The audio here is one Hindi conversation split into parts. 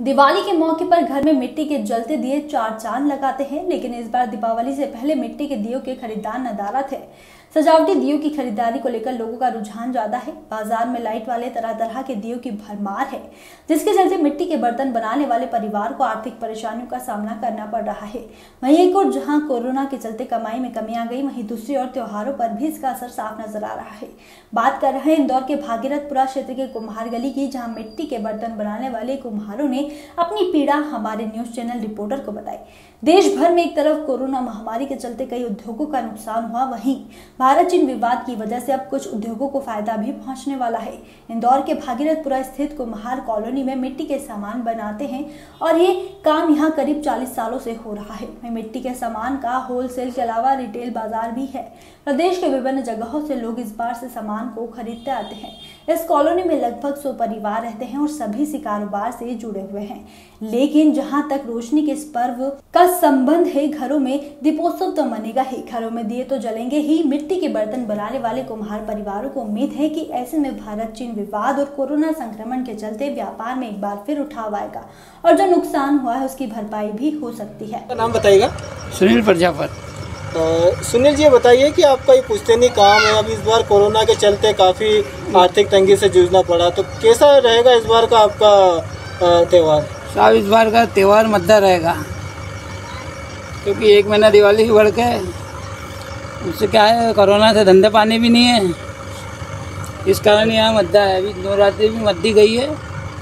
दिवाली के मौके पर घर में मिट्टी के जलते दिए चार चांद लगाते हैं, लेकिन इस बार दीपावली से पहले मिट्टी के दियों के खरीदार नदारद थे। सजावटी दियों की खरीदारी को लेकर लोगों का रुझान ज्यादा है। बाजार में लाइट वाले तरह तरह के दियों की भरमार है, जिसके चलते मिट्टी के बर्तन बनाने वाले परिवार को आर्थिक परेशानियों का सामना करना पड़ रहा है। वहीं एक और जहां कोरोना के चलते कमाई में कमी आ गई, वहीं दूसरी ओर त्योहारों पर भी इसका असर साफ नजर आ रहा है। बात कर रहे हैं इंदौर के भागीरथपुरा क्षेत्र के कुम्हार गली की, जहाँ मिट्टी के बर्तन बनाने वाले कुम्हारों ने अपनी पीड़ा हमारे न्यूज चैनल रिपोर्टर को बताई। देश भर में एक तरफ कोरोना महामारी के चलते कई उद्योगों का नुकसान हुआ, वहीं भारत चीन विवाद की वजह से अब कुछ उद्योगों को फायदा भी पहुंचने वाला है। इंदौर के भागीरथपुरा स्थित कुम्हार कॉलोनी में मिट्टी के सामान बनाते हैं और ये काम यहाँ करीब 40 सालों से हो रहा है। मिट्टी के सामान का होलसेल के अलावा रिटेल बाजार भी है। प्रदेश के विभिन्न जगहों से लोग इस बार से सामान को खरीदते आते हैं। इस कॉलोनी में लगभग 100 परिवार रहते हैं और सभी इसी कारोबार से जुड़े हुए हैं। लेकिन जहां तक रोशनी के इस पर्व का संबंध है, घरों में दीपोत्सव तो मनेगा ही, घरों में दिए तो जलेंगे ही। मिट्टी के बर्तन बनाने वाले कुम्हार परिवारों को उम्मीद है कि ऐसे में भारत चीन विवाद और कोरोना संक्रमण के चलते व्यापार में एक बार फिर उठाव आएगा और जो नुकसान हुआ है उसकी भरपाई भी हो सकती है। नाम बताइएगा। सुनील प्रजापत। सुनील जी, बताइए कि आपका ये पुश्तैनी काम है, अब इस बार कोरोना के चलते काफ़ी आर्थिक तंगी से जूझना पड़ा, तो कैसा रहेगा इस बार का आपका त्यौहार? साहब, इस बार का त्यौहार मद्दा रहेगा, क्योंकि एक महीना दिवाली की बढ़ के उससे क्या है, कोरोना से धंधे पानी भी नहीं है, इस कारण यहाँ मद्दा है। अभी नवरात्रि भी मद्दी गई है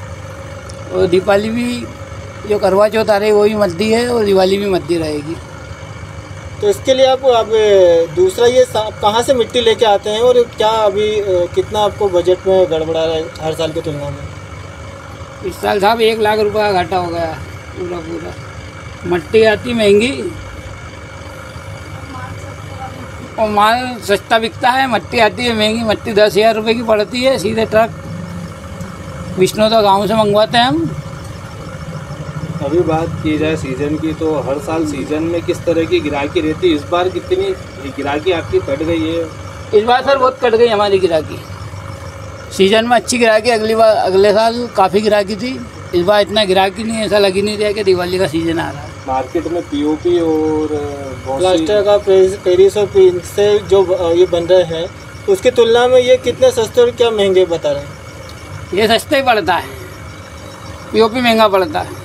और दीपावली भी, जो करवा चौथ आ रही है वो भी मद्दी है और दिवाली भी मद्दी रहेगी। तो इसके लिए आप अब दूसरा ये कहाँ से मिट्टी लेके आते हैं और क्या अभी कितना आपको बजट में गड़बड़ा रहा है हर साल की तुलना में? इस साल साहब 1 लाख रुपये का घाटा हो गया पूरा। मिट्टी आती महंगी और माल सस्ता बिकता है, मिट्टी आती है महंगी। मिट्टी 10,000 रुपये की पड़ती है, सीधे ट्रक विष्णुदा गाँव से मंगवाते हैं हम। अभी बात की जाए सीज़न की, तो हर साल सीज़न में किस तरह की गिराकी रहती है? इस बार कितनी गिराकी आपकी कट गई है? इस बार सर बहुत कट गई हमारी गिराकी। सीज़न में अच्छी गिराकी, अगले साल काफ़ी गिराकी थी। इस बार इतना गिराकी नहीं, ऐसा लग ही नहीं रहा कि दिवाली का सीज़न आ रहा है। मार्केट में पीओपी और प्लास्टर का पेरिस और पेंट से जो ये बन रहे हैं, उसकी तुलना में ये कितने सस्ते और क्या महंगे बता रहे हैं? ये सस्ता ही पड़ता है, पीओपी महंगा पड़ता है।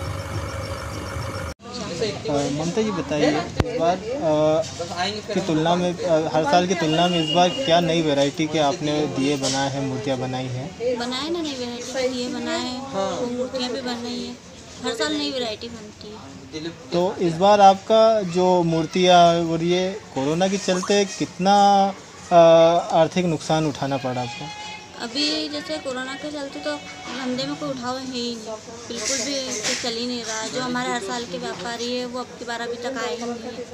ममता जी, बताइए इस बार की तुलना में, हर साल की तुलना में इस बार क्या नई वैरायटी के आपने दिए बनाए हैं, मूर्तियाँ बनाई हैं? बनाए ना, नई वैरायटी के दिए बनाए हैं। वो मूर्तियाँ भी बन रही हैं, हर साल नई वैरायटी बनती है। तो इस बार आपका जो मूर्तियाँ और ये कोरोना के चलते कितना आर्थिक नुकसान उठाना पड़ा आपको? अभी जैसे कोरोना के चलते तो धंधे में कोई उठाव है ही नहीं, बिल्कुल भी चल ही नहीं रहा। जो हमारे हर साल के व्यापारी है वो अब की बार अभी तक आए ही नहीं।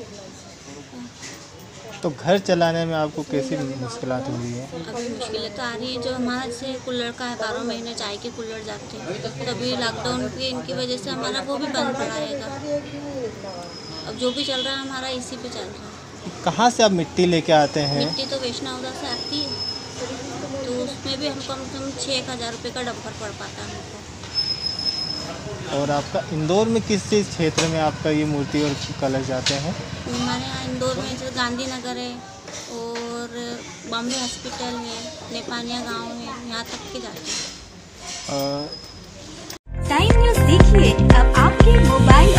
तो घर चलाने में आपको कैसी मुश्किलात हो रही है? अभी मुश्किलें तो आ रही है। जो हमारा जैसे कुल्हड़ का है, 12 महीने चाय के कुल्हड़ जाते हैं, तो अभी लॉकडाउन की इनकी वजह से हमारा वो भी बंद पड़ा रहेगा। अब जो भी चल रहा है हमारा इसी पे चल रहा है। कहाँ से आप मिट्टी लेके आते हैं? मिट्टी तो वैष्णवदा से आती है, तो उसमें भी हमको कम से कम 6,000 रुपये का डंपर पड़ पाता है हमको। और आपका इंदौर में किस चीज़ क्षेत्र में आपका ये मूर्ति और कलश जाते हैं? हमारे यहाँ इंदौर में जैसे गांधीनगर है और बॉम्बे हॉस्पिटल है, नेपानिया गांव है, यहाँ तक के जाते हैं। टाइम न्यूज़ देखिए अब आपके मोबाइल